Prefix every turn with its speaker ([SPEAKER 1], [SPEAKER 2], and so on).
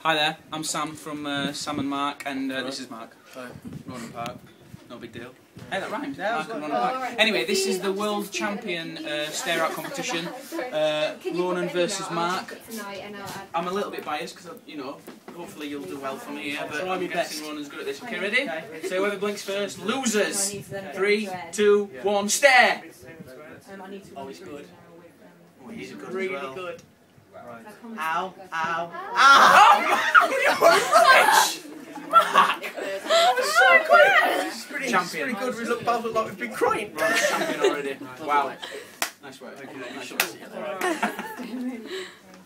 [SPEAKER 1] Hi there, I'm Sam from Sam and Mark, and this is Mark. Hi. Ronan Parke. No big deal. Hey, that rhymes. Mark and Ronan Parke. Anyway, this is the world champion stare-out competition. Ronan versus Mark. I'm a little bit biased because, you know, hopefully you'll do well for me here, but I'm guessing Ronan's good at this. Okay, ready? So whoever blinks first, losers. 3, 2, 1, stare! Oh, he's good. Oh, he's good really as well. Good. Right. Ow, ow, ow! Oh, Mark! That was so quick! It's pretty good. We look both like we've been crying. Right, champion already. Wow. Nice work. Nice work.